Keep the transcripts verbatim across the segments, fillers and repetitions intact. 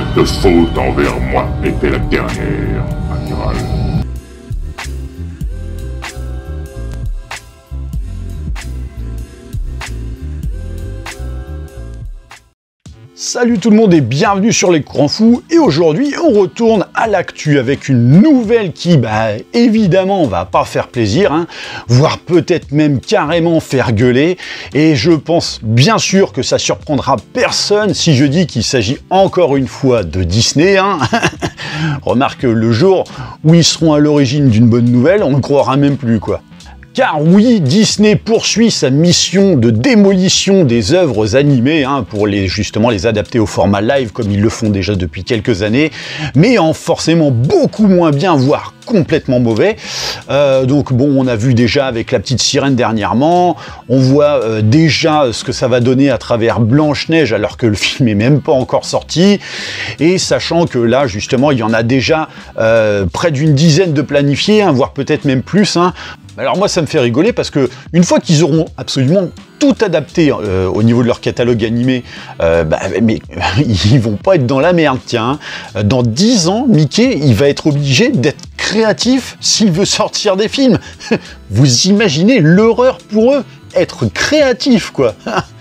Cette faute envers moi était la dernière, amiral. Salut tout le monde et bienvenue sur l'écran fou, et aujourd'hui on retourne à l'actu avec une nouvelle qui, bah évidemment, va pas faire plaisir, hein, voire peut-être même carrément faire gueuler, et je pense bien sûr que ça surprendra personne si je dis qu'il s'agit encore une fois de Disney, hein. Remarque, le jour où ils seront à l'origine d'une bonne nouvelle, on ne croira même plus, quoi. Car oui, Disney poursuit sa mission de démolition des œuvres animées, hein, pour les, justement les adapter au format live comme ils le font déjà depuis quelques années, mais en forcément beaucoup moins bien, voire complètement mauvais. Euh, donc bon, on a vu déjà avec La Petite Sirène dernièrement, on voit euh, déjà ce que ça va donner à travers Blanche-Neige alors que le film est même pas encore sorti, et sachant que là justement il y en a déjà euh, près d'une dizaine de planifiés, hein, voire peut-être même plus, hein. Alors moi ça me fait rigoler parce que une fois qu'ils auront absolument tout adapté euh, au niveau de leur catalogue animé, euh, bah, mais ils vont pas être dans la merde, tiens. Dans dix ans, Mickey, il va être obligé d'être créatif s'il veut sortir des films. Vous imaginez l'horreur pour eux, être créatif, quoi.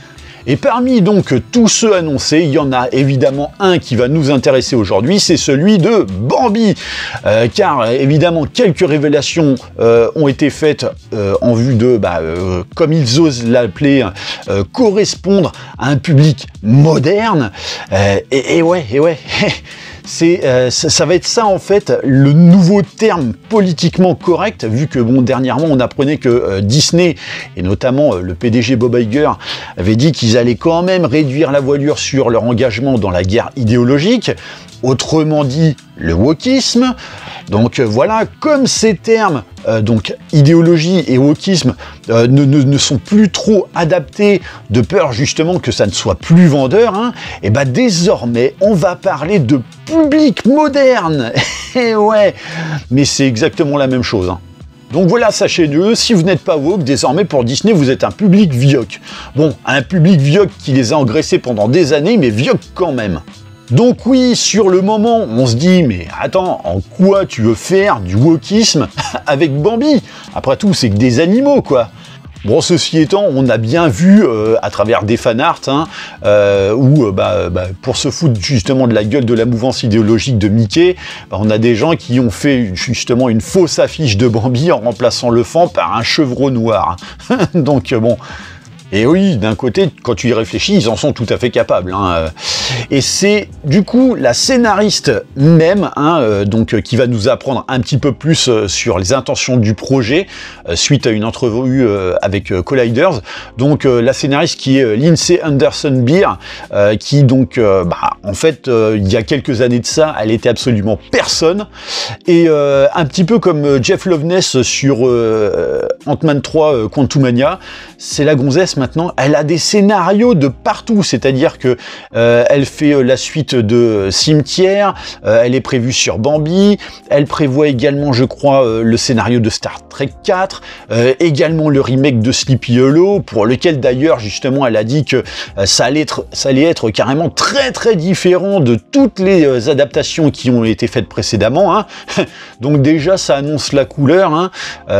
Et parmi donc tous ceux annoncés, il y en a évidemment un qui va nous intéresser aujourd'hui, c'est celui de Bambi. Euh, car évidemment quelques révélations euh, ont été faites euh, en vue de, bah, euh, comme ils osent l'appeler, euh, correspondre à un public moderne. Euh, et, et ouais, et ouais. C'est, euh, ça, ça va être ça en fait le nouveau terme politiquement correct, vu que bon, dernièrement on apprenait que euh, Disney, et notamment euh, le P D G Bob Iger, avait dit qu'ils allaient quand même réduire la voilure sur leur engagement dans la guerre idéologique, autrement dit le wokisme. Donc euh, voilà, comme ces termes, euh, donc idéologie et wokisme, euh, ne, ne, ne sont plus trop adaptés de peur justement que ça ne soit plus vendeur, hein, et bah désormais on va parler de public moderne. Et ouais, mais c'est exactement la même chose, hein. Donc voilà, sachez-le, si vous n'êtes pas woke, désormais pour Disney, vous êtes un public vioque. Bon, un public vioque qui les a engraissés pendant des années, mais vioque quand même. Donc oui, sur le moment, on se dit, mais attends, en quoi tu veux faire du wokisme avec Bambi? Après tout, c'est que des animaux, quoi. Bon, ceci étant, on a bien vu euh, à travers des fanarts, hein, euh, où euh, bah, bah, pour se foutre justement de la gueule de la mouvance idéologique de Mickey, bah, on a des gens qui ont fait justement une fausse affiche de Bambi en remplaçant le fan par un chevreau noir. Donc euh, bon... Et oui, d'un côté, quand tu y réfléchis, ils en sont tout à fait capables, hein. Et c'est du coup la scénariste même, hein, euh, donc, euh, qui va nous apprendre un petit peu plus euh, sur les intentions du projet, euh, suite à une entrevue euh, avec euh, Colliders. Donc euh, la scénariste qui est euh, Lindsay Anderson Beer, euh, qui donc, euh, bah, en fait, euh, il y a quelques années de ça, elle était absolument personne. Et euh, un petit peu comme euh, Jeff Loveness sur euh, Ant-Man trois euh, Quantumania, c'est la gonzesse maintenant, elle a des scénarios de partout, c'est-à-dire que euh, elle fait euh, la suite de Cimetière, euh, elle est prévue sur Bambi, elle prévoit également, je crois, euh, le scénario de Star Trek quatre, euh, également le remake de Sleepy Hollow, pour lequel d'ailleurs justement elle a dit que euh, ça allait être, ça allait être carrément très très différent de toutes les euh, adaptations qui ont été faites précédemment, hein. Donc déjà ça annonce la couleur, hein,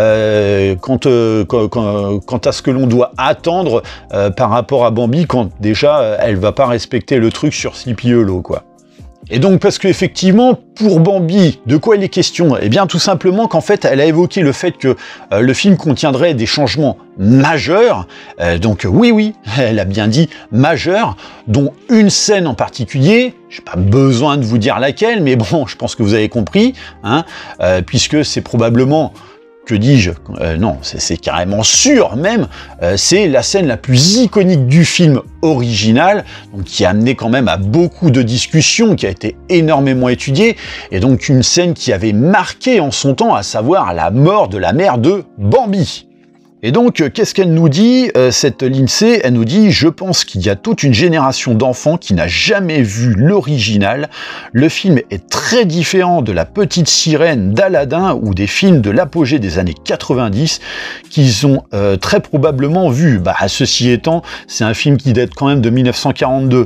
euh, quant, euh, quant, quant, quant à ce que l'on doit attendre Euh, par rapport à Bambi, quand déjà euh, elle va pas respecter le truc sur Sleepy Hollow, quoi. Et donc parce qu'effectivement, pour Bambi, de quoi il est question? Eh bien tout simplement qu'en fait, elle a évoqué le fait que euh, le film contiendrait des changements majeurs, euh, donc oui oui, elle a bien dit majeurs, dont une scène en particulier, j'ai pas besoin de vous dire laquelle, mais bon, je pense que vous avez compris, hein, euh, puisque c'est probablement... que dis-je, euh, non, c'est carrément sûr même, euh, c'est la scène la plus iconique du film original, donc qui a amené quand même à beaucoup de discussions, qui a été énormément étudiée, et donc une scène qui avait marqué en son temps, à savoir la mort de la mère de Bambi. Et donc, qu'est-ce qu'elle nous dit, euh, cette Lindsay? Elle nous dit « Je pense qu'il y a toute une génération d'enfants qui n'a jamais vu l'original. Le film est très différent de La Petite Sirène d'Aladin ou des films de l'apogée des années quatre-vingt-dix qu'ils ont euh, très probablement vu. » Bah, ceci étant, c'est un film qui date quand même de mille neuf cent quarante-deux.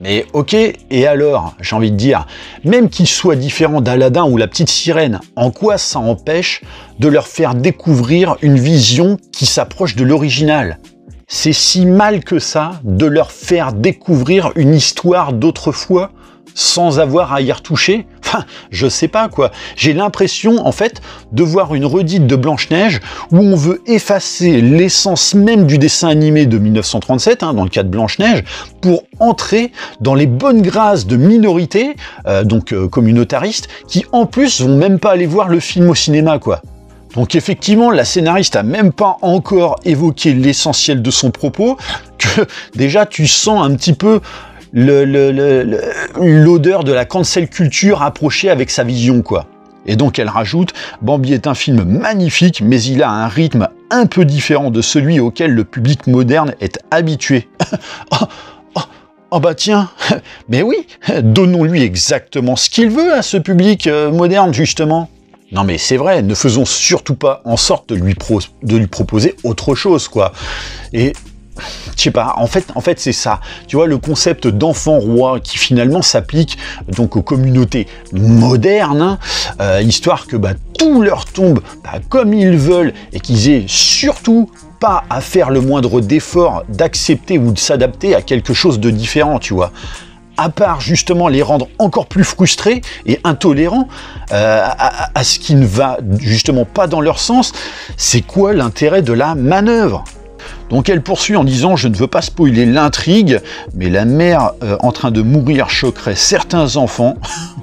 Mais ok, et alors, j'ai envie de dire, même qu'il soit différent d'Aladin ou la petite sirène, en quoi ça empêche de leur faire découvrir une vision qui s'approche de l'original? C'est si mal que ça de leur faire découvrir une histoire d'autrefois sans avoir à y retoucher? Enfin, je sais pas quoi. J'ai l'impression, en fait, de voir une redite de Blanche-Neige où on veut effacer l'essence même du dessin animé de mille neuf cent trente-sept, hein, dans le cas de Blanche-Neige, pour entrer dans les bonnes grâces de minorités, euh, donc euh, communautaristes, qui en plus vont même pas aller voir le film au cinéma, quoi. Donc effectivement, la scénariste a même pas encore évoqué l'essentiel de son propos, que déjà tu sens un petit peu Le, le, le, l'odeur de la cancel culture approchée avec sa vision, quoi. Et donc elle rajoute, Bambi est un film magnifique, mais il a un rythme un peu différent de celui auquel le public moderne est habitué. oh, oh, oh bah tiens, mais oui, donnons-lui exactement ce qu'il veut à ce public euh, moderne, justement. Non mais c'est vrai, ne faisons surtout pas en sorte de lui, pro- de lui proposer autre chose, quoi. Et je sais pas, en fait, en fait c'est ça. Tu vois, le concept d'enfant roi qui finalement s'applique donc aux communautés modernes, hein, euh, histoire que bah, tout leur tombe bah, comme ils veulent et qu'ils aient surtout pas à faire le moindre d'effort d'accepter ou de s'adapter à quelque chose de différent, tu vois. À part justement les rendre encore plus frustrés et intolérants euh, à, à, à ce qui ne va justement pas dans leur sens, c'est quoi l'intérêt de la manœuvre ? Donc elle poursuit en disant « Je ne veux pas spoiler l'intrigue, mais la mère euh, en train de mourir choquerait certains enfants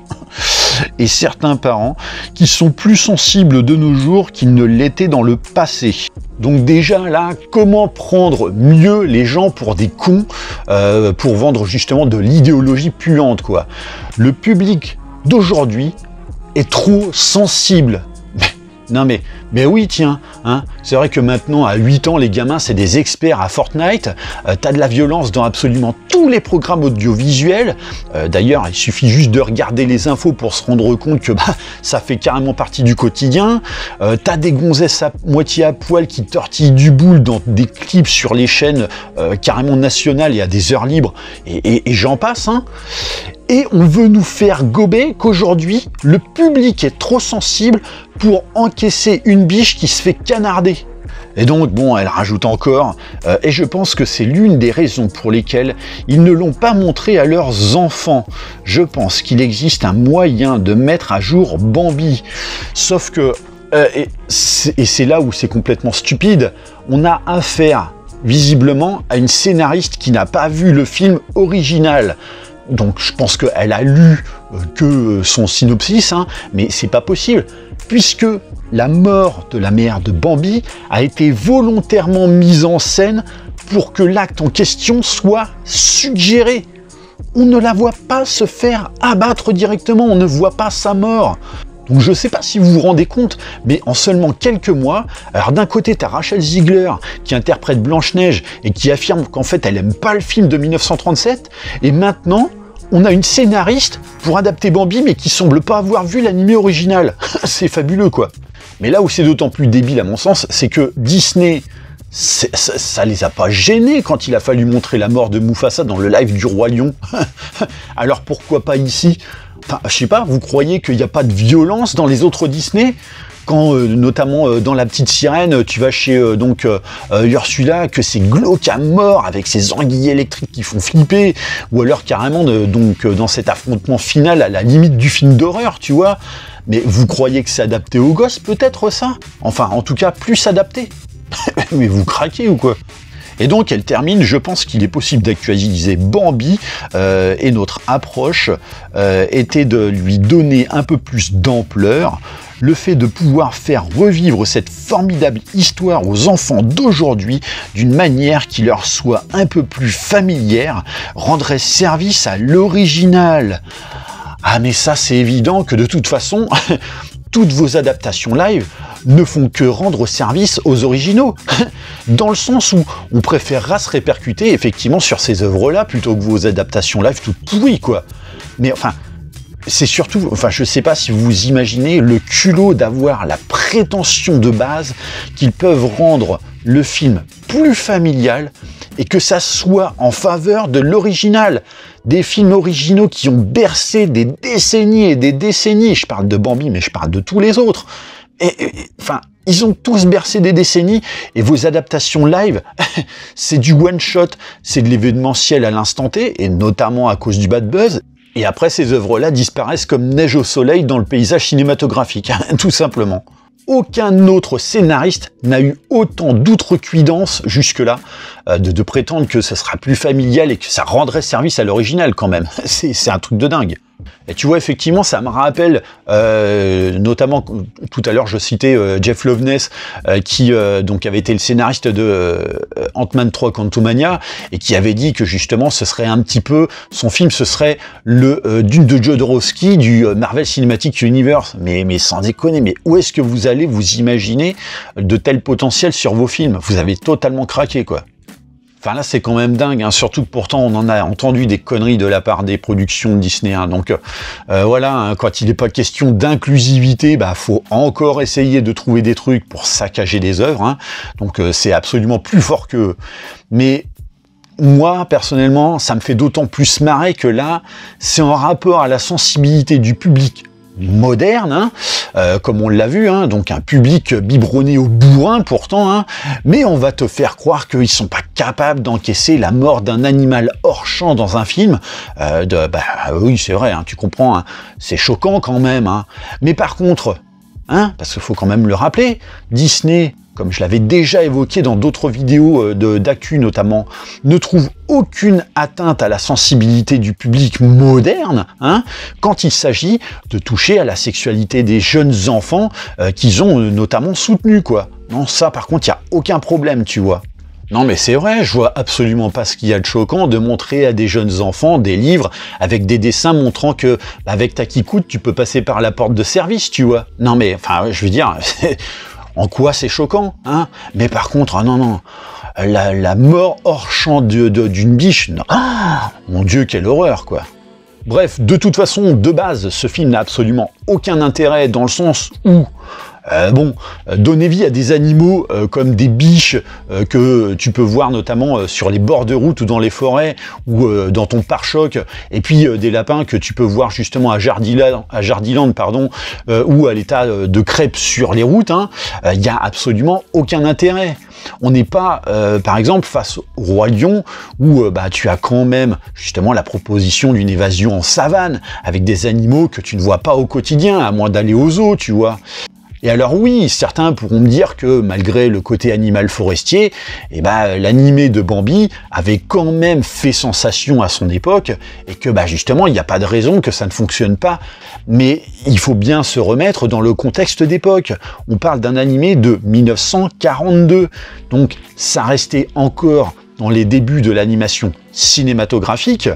et certains parents qui sont plus sensibles de nos jours qu'ils ne l'étaient dans le passé. » Donc déjà là, comment prendre mieux les gens pour des cons euh, pour vendre justement de l'idéologie puante, quoi. Le public d'aujourd'hui est trop sensible. Non mais, mais oui tiens, hein, c'est vrai que maintenant à huit ans les gamins c'est des experts à Fortnite, euh, t'as de la violence dans absolument tous les programmes audiovisuels, euh, d'ailleurs il suffit juste de regarder les infos pour se rendre compte que bah, ça fait carrément partie du quotidien, euh, t'as des gonzesses à moitié à poil qui tortillent du boule dans des clips sur les chaînes euh, carrément nationales et à des heures libres, et, et, et j'en passe, hein. Et on veut nous faire gober qu'aujourd'hui, le public est trop sensible pour encaisser une biche qui se fait canarder. Et donc, bon, elle rajoute encore, euh, et je pense que c'est l'une des raisons pour lesquelles ils ne l'ont pas montré à leurs enfants. Je pense qu'il existe un moyen de mettre à jour Bambi. Sauf que, euh, et c'est, et c'est là où c'est complètement stupide, on a affaire, visiblement, à une scénariste qui n'a pas vu le film original. Donc je pense qu'elle a lu euh, que son synopsis, hein, mais c'est pas possible, puisque la mort de la mère de Bambi a été volontairement mise en scène pour que l'acte en question soit suggéré. On ne la voit pas se faire abattre directement, on ne voit pas sa mort. Donc je sais pas si vous vous rendez compte, mais en seulement quelques mois, alors d'un côté t'as Rachel Ziegler qui interprète Blanche-Neige et qui affirme qu'en fait elle aime pas le film de mille neuf cent trente-sept, et maintenant on a une scénariste pour adapter Bambi mais qui semble pas avoir vu l'animé original. C'est fabuleux quoi. Mais là où c'est d'autant plus débile à mon sens, c'est que Disney, ça, ça les a pas gênés quand il a fallu montrer la mort de Mufasa dans le live du Roi Lion. Alors pourquoi pas ici ? Enfin, je sais pas, vous croyez qu'il n'y a pas de violence dans les autres Disney ? Quand, euh, notamment euh, dans La Petite Sirène, tu vas chez euh, donc euh, Ursula, que c'est glauque à mort avec ses anguilles électriques qui font flipper, ou alors carrément de, donc euh, dans cet affrontement final à la limite du film d'horreur, tu vois. Mais vous croyez que c'est adapté aux gosses, peut-être ça ? Enfin, en tout cas, plus adapté. Mais vous craquez ou quoi ? Et donc elle termine, je pense qu'il est possible d'actualiser Bambi euh, et notre approche euh, était de lui donner un peu plus d'ampleur. Le fait de pouvoir faire revivre cette formidable histoire aux enfants d'aujourd'hui d'une manière qui leur soit un peu plus familière rendrait service à l'original. Ah mais ça c'est évident que de toute façon, toutes vos adaptations live ne font que rendre service aux originaux, dans le sens où on préférera se répercuter effectivement sur ces œuvres-là plutôt que vos adaptations live toutes pourries, quoi. Mais enfin, c'est surtout, enfin je sais pas si vous imaginez le culot d'avoir la prétention de base qu'ils peuvent rendre le film plus familial et que ça soit en faveur de l'original. Des films originaux qui ont bercé des décennies et des décennies. Je parle de Bambi, mais je parle de tous les autres. Et, et, enfin, ils ont tous bercé des décennies, et vos adaptations live, c'est du one-shot, c'est de l'événementiel à l'instant T, et notamment à cause du bad buzz. Et après, ces œuvres-là disparaissent comme neige au soleil dans le paysage cinématographique, tout simplement. Aucun autre scénariste n'a eu autant d'outrecuidance jusque-là euh, de, de prétendre que ça sera plus familial et que ça rendrait service à l'original quand même. C'est un truc de dingue. Et tu vois, effectivement, ça me rappelle, euh, notamment, tout à l'heure, je citais euh, Jeff Loveness, euh, qui euh, donc avait été le scénariste de euh, Ant-Man trois Quantumania, et qui avait dit que justement, ce serait un petit peu, son film, ce serait le euh, Dune de Jodorowsky du euh, Marvel Cinematic Universe. Mais, mais sans déconner, mais où est-ce que vous allez vous imaginer de tels potentiels sur vos films? Vous avez totalement craqué, quoi. Enfin là, c'est quand même dingue, hein, surtout que pourtant on en a entendu des conneries de la part des productions de Disney. Hein, donc euh, voilà, hein, quand il n'est pas question d'inclusivité, bah faut encore essayer de trouver des trucs pour saccager des œuvres. Hein, donc euh, c'est absolument plus fort que. Mais moi, personnellement, ça me fait d'autant plus marrer que là, c'est en rapport à la sensibilité du public moderne, hein, euh, comme on l'a vu, hein, donc un public biberonné au bourrin pourtant, hein, mais on va te faire croire qu'ils sont pas capables d'encaisser la mort d'un animal hors champ dans un film. Euh, de, bah oui, c'est vrai, hein, tu comprends, hein, c'est choquant quand même. Hein. Mais par contre, hein, parce qu'il faut quand même le rappeler, Disney, comme je l'avais déjà évoqué dans d'autres vidéos d'actu notamment, ne trouve aucune atteinte à la sensibilité du public moderne, hein, quand il s'agit de toucher à la sexualité des jeunes enfants euh, qu'ils ont euh, notamment soutenus, quoi. Non, ça par contre, il n'y a aucun problème, tu vois. Non mais c'est vrai, je vois absolument pas ce qu'il y a de choquant de montrer à des jeunes enfants des livres avec des dessins montrant que bah, avec ta kikoute, tu peux passer par la porte de service, tu vois. Non mais, enfin, je veux dire... En quoi c'est choquant, hein? Mais par contre, ah non, non, la, la mort hors champ d'une de, d'une biche, non. Ah, mon Dieu, quelle horreur, quoi. Bref, de toute façon, de base, ce film n'a absolument aucun intérêt dans le sens où, euh, bon, euh, donner vie à des animaux euh, comme des biches euh, que tu peux voir notamment euh, sur les bords de route ou dans les forêts ou euh, dans ton pare-choc, et puis euh, des lapins que tu peux voir justement à Jardiland, à Jardiland pardon, euh, ou à l'état euh, de crêpes sur les routes, hein, euh, il n'y a absolument aucun intérêt. On n'est pas, euh, par exemple, face au Roi Lion, où euh, bah, tu as quand même justement la proposition d'une évasion en savane, avec des animaux que tu ne vois pas au quotidien, à moins d'aller au zoo, tu vois. Et alors oui, certains pourront me dire que malgré le côté animal forestier, eh ben, l'animé de Bambi avait quand même fait sensation à son époque, et que bah, justement, il n'y a pas de raison que ça ne fonctionne pas. Mais il faut bien se remettre dans le contexte d'époque. On parle d'un animé de mille neuf cent quarante-deux, donc ça restait encore dans les débuts de l'animation cinématographique,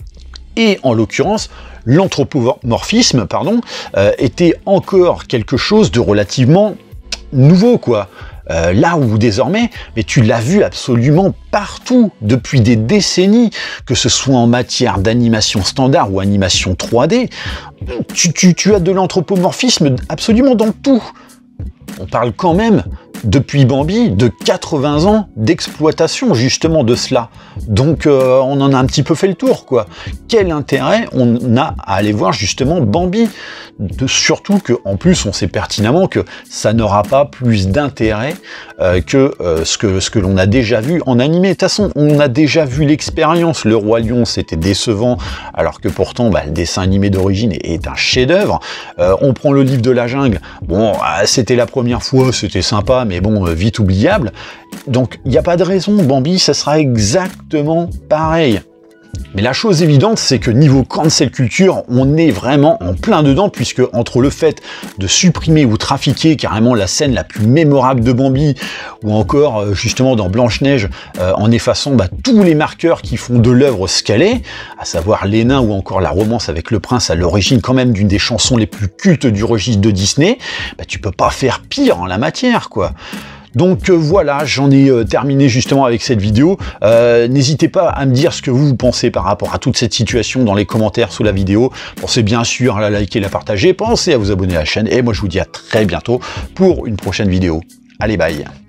et en l'occurrence, l'anthropomorphisme, pardon, euh, était encore quelque chose de relativement nouveau, quoi. Euh, là où désormais, mais tu l'as vu absolument partout depuis des décennies, que ce soit en matière d'animation standard ou animation trois D, tu, tu, tu as de l'anthropomorphisme absolument dans tout. On parle quand même, depuis Bambi, de quatre-vingts ans d'exploitation justement de cela. Donc euh, on en a un petit peu fait le tour, quoi. Quel intérêt on a à aller voir justement Bambi, de, surtout qu'en plus on sait pertinemment que ça n'aura pas plus d'intérêt euh, que, euh, ce que ce que l'on a déjà vu en animé. De toute façon, on a déjà vu l'expérience. Le Roi Lion, c'était décevant, alors que pourtant bah, le dessin animé d'origine est, est un chef-d'œuvre. Euh, on prend le livre de la jungle, bon, c'était la première fois, c'était sympa, mais bon, vite oubliable. Donc, il n'y a pas de raison, Bambi, ça sera exactement pareil. Mais la chose évidente, c'est que niveau cancel culture, on est vraiment en plein dedans, puisque entre le fait de supprimer ou trafiquer carrément la scène la plus mémorable de Bambi, ou encore justement dans Blanche-Neige, euh, en effaçant bah, tous les marqueurs qui font de l'œuvre ce qu'elle est, à savoir les nains ou encore la romance avec le prince, à l'origine quand même d'une des chansons les plus cultes du registre de Disney, bah, tu peux pas faire pire en la matière, quoi. Donc euh, voilà, j'en ai euh, terminé justement avec cette vidéo. Euh, N'hésitez pas à me dire ce que vous pensez par rapport à toute cette situation dans les commentaires sous la vidéo. Pensez bien sûr à la liker, la partager, pensez à vous abonner à la chaîne, et moi je vous dis à très bientôt pour une prochaine vidéo. Allez, bye!